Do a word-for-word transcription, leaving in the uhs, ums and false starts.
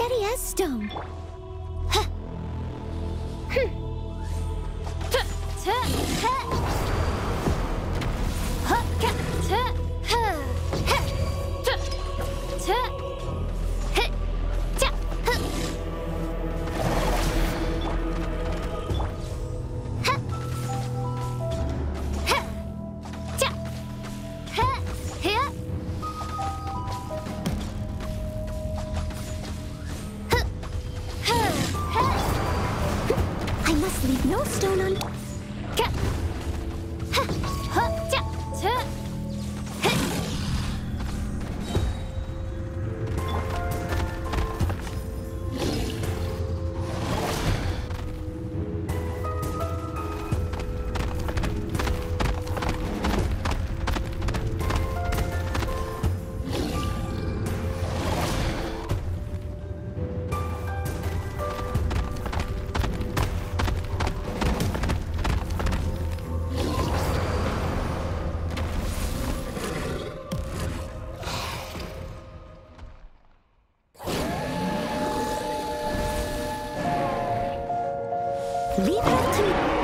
steady as stone. Huh. Hmm. Tuh, tuh, huh. Huh, ka- tuh, huh. Huh. Tuh, tuh. Huh. Cha, huh. Huh. Huh. Cha. Huh. Huh. I must leave no stone un... Ka- ha, ha, cha, cha, ha. Leave it up to me.